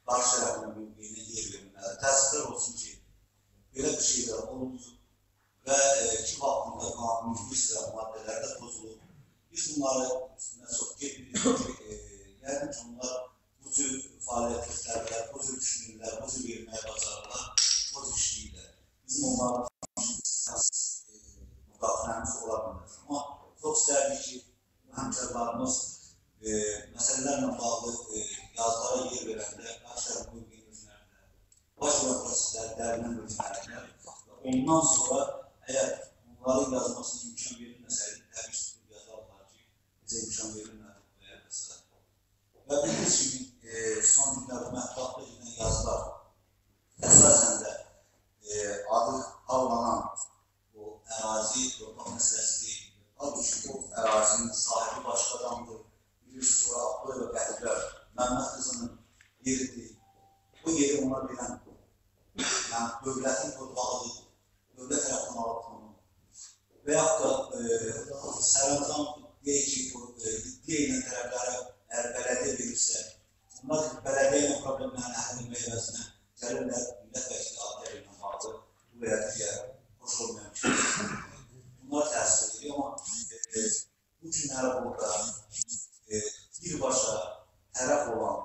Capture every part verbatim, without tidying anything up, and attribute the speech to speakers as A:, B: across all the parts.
A: qarşı tərəfinin mövqeyinə yer verilməlidir. Təəssüflər olsun ki, belə bir şey də oldu və kim haqqında qanunun bir sıra maddələri də pozulub. Biz bunları üstünə çox getmirik ki, yəqin ki, onlar bu cür fəaliyyətliklərlər, bu cür düşünürlər, bu cür verməyə bacarırlar, bu cür işləyirlər. Bizim onların müdaxiləmiz ola bilmez. Amma çox istərdik ki, həmkarlarımız məsələlərlə bağlı yazılara yer verəndə, qarşılar mövqeyi özlərində, baş və prosesləri dərindən ölçmələrində ondan sonra əgər onların yazmasına imkan verilməsəydi, təbii ki, yazarlar ki, bizə imkan verilmədi bu yərəsə. Və bildiğiniz kimi son günlərdə mətbuatda edilən yazılar əsasən də adı havlanan o ərazi, torpaq məsələsidir. Halbuki o ərazinin sahibi başqa adamdır. Bilirsiniz, ora Abdullah və Qədirlər, Məmməd qızının yeridir. Bu yeri ona bilən, yəni dövlətin torpağıdır, dövlət tərəfindən alıb tanınır. Və yaxud da sərəncam deyək ki, iddia edən tərəflərə əgər bələdiyyə verirsə, onlar bələdiyyə ilə problemlərini həll etmək əvəzinə gəlirlər, millət vəkili adları ilə bağlı bu veya digər hoş olmayan şey. Bunlar təsir edir, amma bu günləri burada birbaşa tərəf olan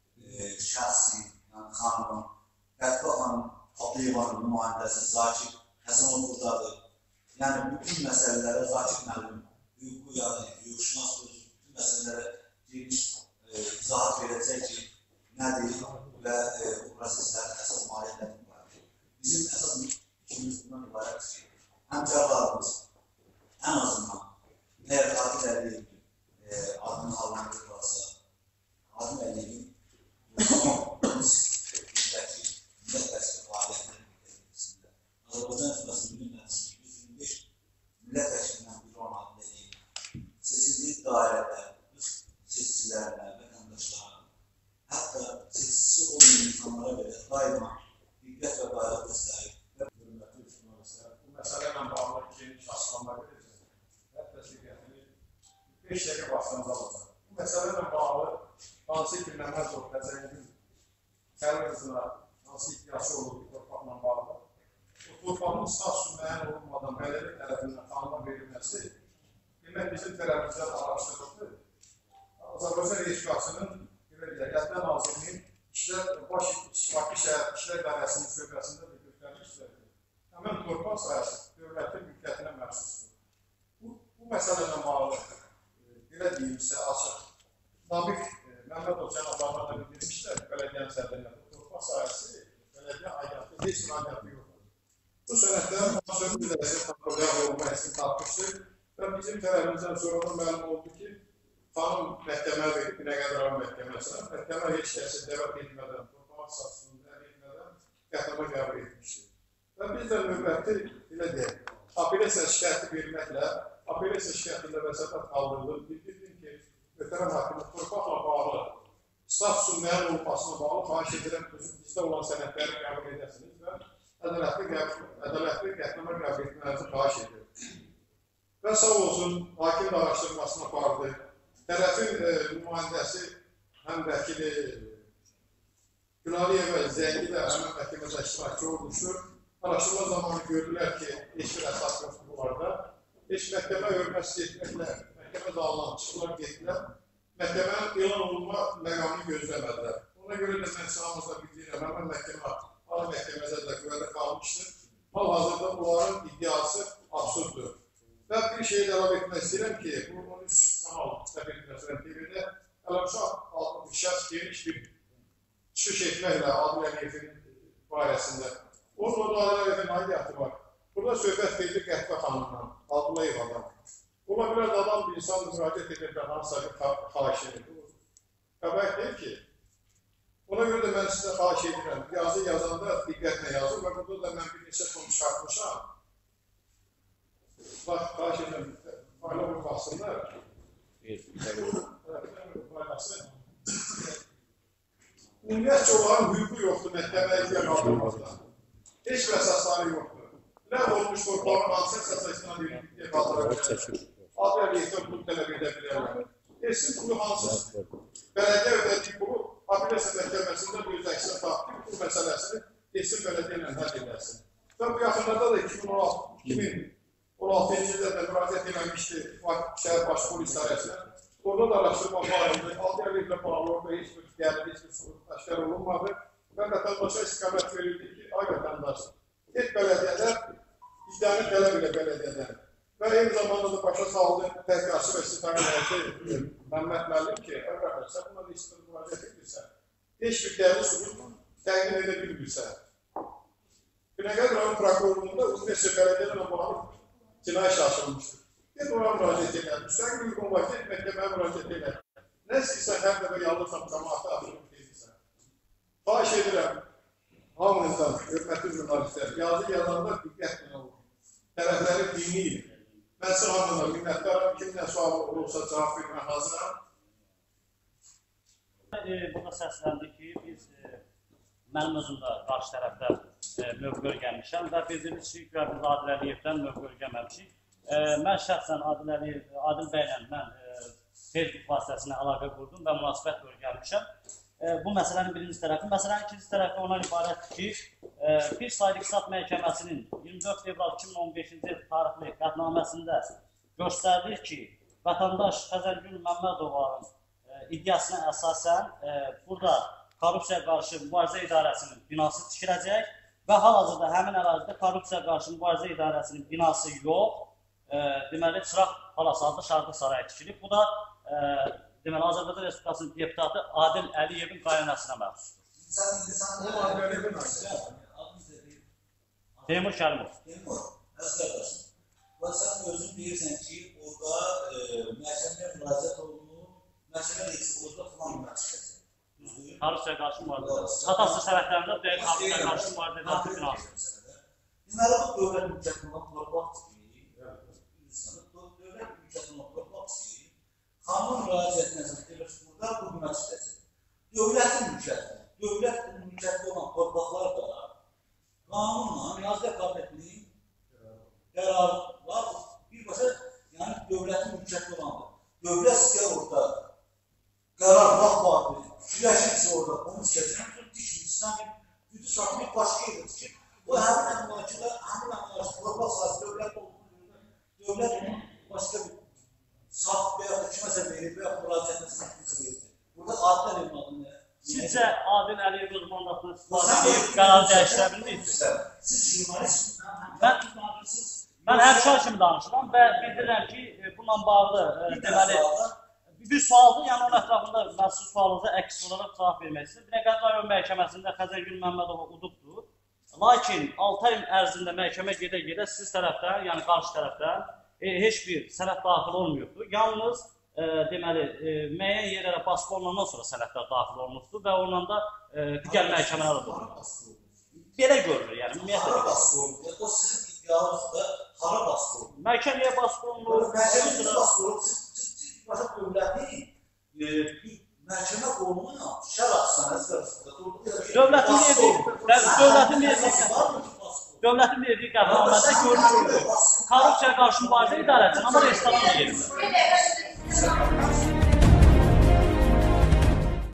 A: şəxsi, yəni xanımın, Qətbə xanım Abduyevanın nümayəndəsi Zakir Həsənov buradadır. Yəni, bütün məsələlərə Zakir müəllim, hüququ, yəni hüquqşünas bütün məsələlərə geniş izahat verəcək ki, nədir və bu proseslərin əsas mahiyyətlərini ibarət. Bizim əsas işimiz bundan ibarət ki, həmkarlarımız ən azından əgər Adil Əliyev adını hallandırılırsa, Adil Əliyevin son müddəki millət vəkili fəaliyyətinin müddətisində Azərbaycan Respublikasının millət yüz iyirmi beş millət vəkilindən biri olan Adil Əliyev seçildiyi dairədə öz seçicilərinə, vətəndaşlarına, hətta seçicisi olmayan insanlara belə daima diqqət və qayğı göstərir.
B: Hörmətli jurnalistlər, bu məsələ ilə bağlı geniş açıqlama verəcək. Hətta şirkətini beş dəqiqə vaxtınızı alacaq. Bu məsələ ilə bağlı hansı ki, Məmmədov Təzəngün Xəlqızına hansı iddiası olduğu torpaqla bağlı, o torpağın statusu müəyyən olunmadan bələdiyyə tərəfindən tanıma verilməsi demək bizim tərəfimizdən araşdırıldı. Azərbaycan Respublikasının Qətbə Nazirinin Bakı şəhər İşlər İdarəsinin şöbəsində bir göstəriş istədi. Həmən torpaq sahəsi dövlətin mülkiyyətinə məxsusdur. Bu məsələ ilə bağlı belə deyilmişsə açıq. Nabiq Məmmədov cənablarına da bildirmişlər, bələdiyyənin sədrində torpaq sahəsi, bələdiyyə aidiyyatı, heç bir aidiyyatı yoxdur. Bu sənədlər Sövd Müdərisi Taqqolyaq olmayısını tapmışdır və bizim tərəfimizdən sonra məlum oldu ki, xanım məhkəmə verib, Binəqədiran məhkəməsinə, məhkəmə heç kəsi dəvət etmədən, torpaq satsını dəvət etmədən qətnamə qəbul etmişdir. Və biz də növbəti, belə deyək, apellyasiya şikayəti verməklə, apellyasiya şikayətində vəsatət qaldırılıb, bildirdim ki, ötərəm haqqında torpaqla bağlı, statusun müəyyən olmasına bağlı xahiş edirəm, bizdə olan sənədləri qəbul edəsiniz və ədalətli qətnamə qəbul etmənizi xahiş edirəm. Və sağ olsun, hakim də araşdırmasına apardı. Tərəfin nümayəndəsi, həm vəkili Gülaliyev və Zəngi də həmən məhkəmədə iştirakçı olmuşdur. Araşdırma zamanı gördülər ki, heç bir əsas yoxdur bunlarda. Heç məhkəmə hörməsi etməklə, məhkəmə dağılan çıxılar getdilər. Məhkəmənin elan olunma məqamını gözləmədilər. Ona görə də mən sağımızda bildirəm, həmən məhkəmə Ali məhkəmədə də qüvvədə qalmışdır. Hal-hazırda bunların iddiası absurddur. Və bir şey də əlavə etmək istəyirəm ki, bu on üç kanal təbii məsələn T V-də Ələmşah adlı şəxs geniş bir çıxış etməklə Adil Əliyevin barəsində. Onun o da Adil Əliyevin aidiyyatı var. Burada söhbət verilir Qətbə xanımdan, Abdullayevadan. Ola bilər adam bir insan müraciət edir və hansısa bir xahiş edir. Xəbər deyil ki, ona görə də mən sizə xahiş edirəm, yazı yazanda diqqətlə yazın və burada da mən bir neçə konu çıxartmışam. Bax, xahiş edirəm, fayla bunu baxsınlar. Ümumiyyətcə onların hüququ yoxdur məhkəməyə iddia qaldırmaqda. Heç bir əsasları yoxdur. Nə olmuş torpağın hansı əsaslarına bir iddia qaldıra bilərlər. Adil Əliyevdən pul tələb edə bilərlər. Esin pulu hansıdır? Bələdiyyə ödədiyi pulu apellyasiya məhkəməsində öz əksini tapdı, bu məsələsini Esin Bələdiyyə ilə həll edəsin. Və bu yaxınlarda da iki min on altıncı ildə də müraciət edilmişdi şəhər baş polis idarəsinə. Orada da araşdırma bağlıdır. altı illə bağlı orada heç bir gəlib, heç bir sorun aşkar olunmadı. Və vətəndaşa istiqamət verildi ki, ay vətəndaş, tek bələdiyyələr iddianı tələb ilə bələdiyyədən. Və eyni zamanda da başa saldı təhqirası və istiqamət həyatı Məmməd müəllim ki, arkadaşlar, sən bundan istiqamət müraciət edirsən, heç bir dəyərli sübut təqdim edə bilmirsən. Binəqədi rayon prokurorluğunda Üniversite Bələdiyyə bağlı cinayət işi açılmışdır. Ged ona müraciət edən, müstəqil uyğun vakit məhkəməyə müraciət edən. Nə istəyirsən, hər dəfə yalnızsam, cəmaatı açılıb edirsən. Xahiş edirəm, hamınızdan, hörmətli jurnalistlər, yazı yazanda diqqətlə olun. Tərəfləri dinləyin. Mən sizə hamına minnətdarım, kimdən sual olursa cavab vermə hazıram.
C: Burada səsləndi ki, biz mənim özüm də qarşı tərəfdən mövqe gəlmişəm və bildiyiniz ki, biz Adil Əliyevdən mövqe gəlməmişik. Mən şəxsən Adil Əliyev, Adil bəylə mən Facebook vasitəsilə əlaqə qurdum və münasibət görgəlmişəm. Bu məsələnin birinci tərəfi. Məsələnin ikinci tərəfi ondan ibarətdir ki, bir saylı İqtisad Məhkəməsinin iyirmi dörd fevral iki min on beşinci il tarixli qətnaməsində göstərdir ki, vətəndaş Xəzərgül Məmmədovanın iddiasına əsasən burada korrupsiya qarşı mübarizə idarəsinin binası tikiləcək və hal-hazırda həmin ərazidə korrupsiya qarşı mübarizə idarəsinin binası yox, deməli, Çıraq Palası adlı Şarkı Sarayı tikilib. Bu da deməli, Azərbaycan Respublikasının deputatı Adil Əliyevin qaynanasına məxsusdur. Teymur Kərimov.
A: Teymur, əziz qardaşım, sən özün deyirsən ki, orada məhkəməyə müraciət olunur, məhkəmə deyir ki, orada filan müraciət.
C: Korrupsiya qarşı mübarizə. Çatası sənədlərində deyək, korrupsiya qarşı mübarizə idarəsi binası.
A: Deməli, bu dövlət mülkiyyətindən torpaq tikir. Dövlət mülkiyyətindən torpaq tikir. Qanun müraciət nəzərdə burada bu münasibətdir. Dövlətin mülkiyyəti, dövlət mülkiyyəti olan torpaqlar da qanunla, Nazirlər Kabinetinin qərarı var, birbaşa yəni dövlətin mülkiyyəti olandır. Dövlət istəyir orada qərar vaxt vardır, güləşirsə orada, onun istəyirsən, dikmişsən, güdü satmayı başqa edir ki, o həmin əmlakıda, həmin əmlakıda torpaq sahəsi dövlət olduğunu, dövlət onun başqa bir sat və ya da kiməsə verir və ya müraciətləsinə kimsə verir. Burada Adil Əliyevin adını
C: Sizcə Adil Əliyev öz mandatını istifadə edib qərar dəyişdirə bilmirsiniz?
A: Siz jurnalist,
C: mən həmşər kimi danışıram və bildirirəm ki, bununla bağlı deməli bir sualdır, yəni onun ətrafında mən sizin sualınıza əks olaraq cavab vermək istəyirəm. Binəqədi rayon məhkəməsində Xəzərgül Məmmədova udubdur. Lakin altı ay ərzində məhkəmə gedə-gedə siz tərəfdən, yəni qarşı tərəfdən heç bir sənəd daxil olmuyordu. Yalnız deməli, müəyyən yerlərə baskı olunandan sonra sənədlər daxil olunubdur və onunla da digər məhkəmələr olunur. Belə görünür, yəni ümumiyyətlə.
A: Hara baskı olunur? O sizin iddialarınızda hara baskı olunur?
C: Məhkəməyə baskı olunur.
A: Məhkəməyə baskı olunur. Siz başa dövlətin məhkəmə qoluna şər atsanız,
C: dövlətin Dövlətin verdiyi qətnamədə görünür ki, korrupsiya qarşı mübarizə idarəsinin amma restoran verir.